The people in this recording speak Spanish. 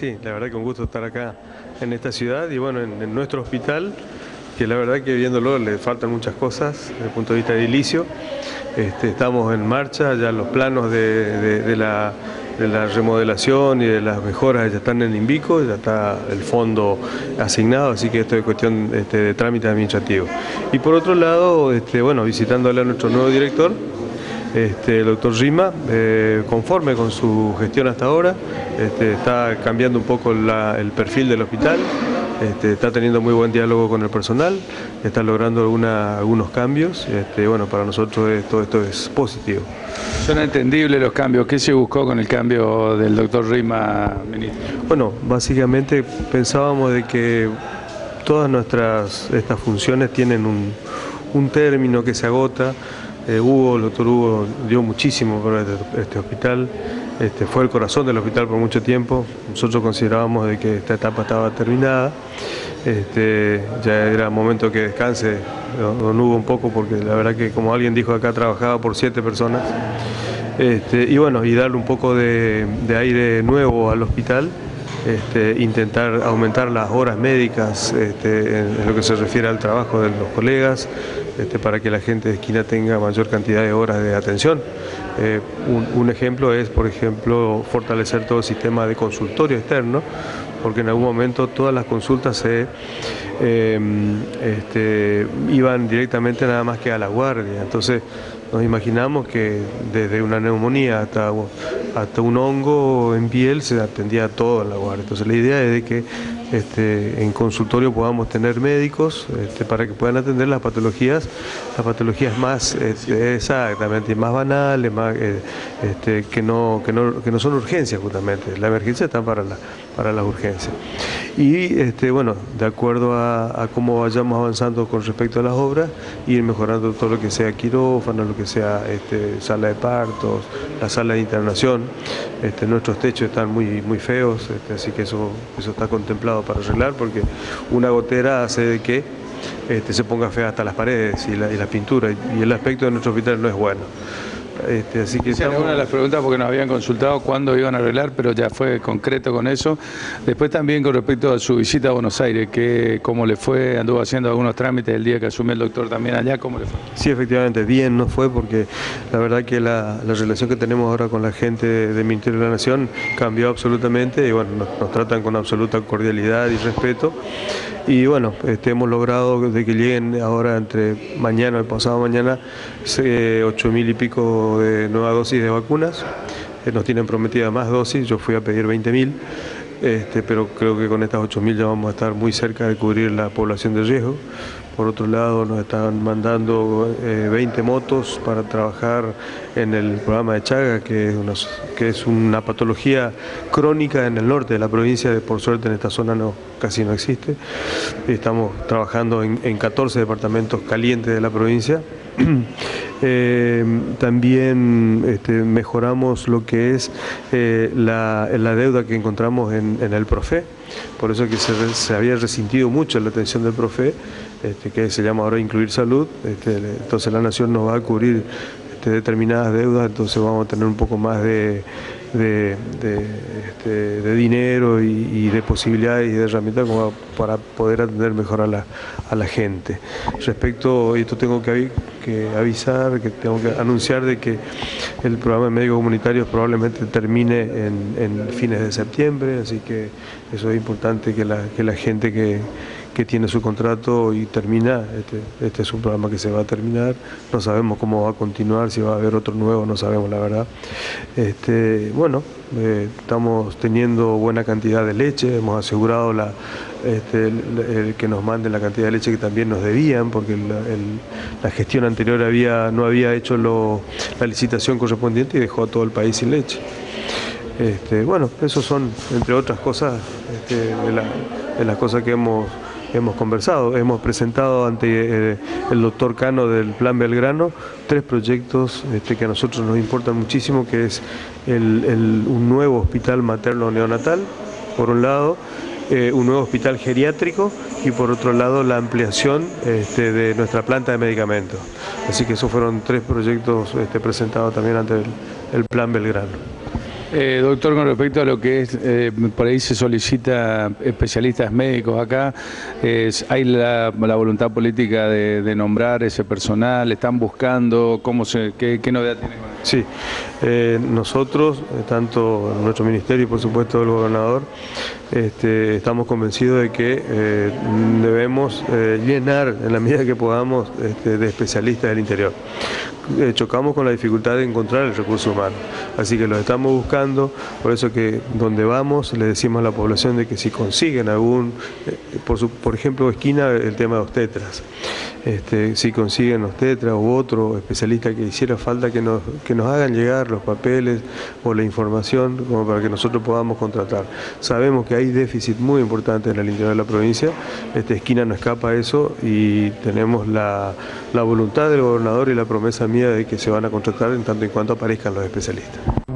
sí, la verdad que un gusto estar acá en esta ciudad y bueno, en nuestro hospital, que la verdad que viéndolo le faltan muchas cosas desde el punto de vista edilicio. Estamos en marcha, ya los planos de la remodelación y de las mejoras ya están en Invico, ya está el fondo asignado, así que esto es cuestión de trámite administrativo. Y por otro lado, bueno, visitándole a nuestro nuevo director, el doctor Rima, conforme con su gestión hasta ahora, está cambiando un poco el perfil del hospital, está teniendo muy buen diálogo con el personal, está logrando algunos cambios, bueno, para nosotros todo esto es positivo. Son entendibles los cambios. ¿Qué se buscó con el cambio del doctor Rima, ministro? Bueno, básicamente pensábamos de que todas estas funciones tienen un término que se agota. El doctor Hugo dio muchísimo por este hospital, fue el corazón del hospital por mucho tiempo. Nosotros considerábamos de que esta etapa estaba terminada, ya era momento que descanse don Hugo un poco, porque la verdad que, como alguien dijo acá, trabajaba por 7 personas, y bueno, y darle un poco de aire nuevo al hospital. Intentar aumentar las horas médicas en lo que se refiere al trabajo de los colegas, para que la gente de esquina tenga mayor cantidad de horas de atención. Un ejemplo es, por ejemplo, fortalecer todo el sistema de consultorio externo, porque en algún momento todas las consultas iban directamente nada más que a la guardia. Entonces nos imaginamos que desde una neumonía hasta un hongo en piel se atendía todo en la guardia. Entonces la idea es de que en consultorio podamos tener médicos para que puedan atender las patologías más exactamente, más banales, más, que no son urgencias justamente. La emergencia está para las urgencias. Y bueno, de acuerdo a cómo vayamos avanzando con respecto a las obras, ir mejorando todo lo que sea quirófano, lo que sea sala de partos, la sala de internación. Nuestros techos están muy feos, así que eso está contemplado para arreglar, porque una gotera hace de que se ponga fea hasta las paredes y la pintura, y el aspecto de nuestro hospital no es bueno. Así que esa era una de las preguntas, porque nos habían consultado cuándo iban a arreglar, pero ya fue concreto con eso. Después también con respecto a su visita a Buenos Aires, ¿cómo le fue? Anduvo haciendo algunos trámites el día que asumió el doctor también allá, ¿cómo le fue? Sí, efectivamente, bien nos fue, porque la verdad que la relación que tenemos ahora con la gente del Ministerio de la Nación cambió absolutamente, y bueno, nos tratan con absoluta cordialidad y respeto. Y bueno, hemos logrado de que lleguen ahora entre mañana y pasado mañana 8.000 y pico de nuevas dosis de vacunas. Nos tienen prometidas más dosis, yo fui a pedir 20.000, pero creo que con estas 8.000 ya vamos a estar muy cerca de cubrir la población de riesgo. Por otro lado, nos están mandando 20 motos para trabajar en el programa de Chaga, que es una patología crónica en el norte de la provincia, por suerte en esta zona casi no existe. Estamos trabajando en 14 departamentos calientes de la provincia. También mejoramos lo que es la deuda que encontramos en el Profe, por eso que se había resentido mucho la atención del Profe, que se llama ahora Incluir Salud. Entonces la Nación nos va a cubrir determinadas deudas, entonces vamos a tener un poco más de dinero y de posibilidades y de herramientas como para poder atender mejor a la gente. Respecto, esto tengo que avisar, que tengo que anunciar de que el programa de médicos comunitarios probablemente termine en fines de septiembre, así que eso es importante, que la gente que tiene su contrato y termina, este es un programa que se va a terminar, no sabemos cómo va a continuar, si va a haber otro nuevo, no sabemos la verdad. Bueno, estamos teniendo buena cantidad de leche, hemos asegurado el que nos manden la cantidad de leche que también nos debían, porque la gestión anterior no había hecho la licitación correspondiente y dejó a todo el país sin leche. Bueno, esos son, entre otras cosas, de las cosas que hemos conversado. Hemos presentado ante el doctor Cano del Plan Belgrano 3 proyectos que a nosotros nos importan muchísimo, que es un nuevo hospital materno neonatal, por un lado, un nuevo hospital geriátrico, y por otro lado la ampliación de nuestra planta de medicamentos. Así que esos fueron 3 proyectos presentados también ante el Plan Belgrano. Doctor, con respecto a lo que es, por ahí se solicita especialistas médicos acá, ¿hay la voluntad política de nombrar ese personal? ¿Están buscando? ¿Qué novedad tiene con eso? Sí, nosotros, tanto nuestro ministerio y por supuesto el gobernador, estamos convencidos de que debemos llenar en la medida que podamos de especialistas del interior. Chocamos con la dificultad de encontrar el recurso humano, así que los estamos buscando, por eso que donde vamos le decimos a la población de que si consiguen algún, por ejemplo esquina el tema de obstetras, si consiguen obstetra u otro especialista que hiciera falta que nos hagan llegar los papeles o la información como para que nosotros podamos contratar. Sabemos que hay déficit muy importante en el interior de la provincia, esquina no escapa a eso y tenemos la voluntad del gobernador y la promesa mía de que se van a contratar en tanto y cuanto aparezcan los especialistas.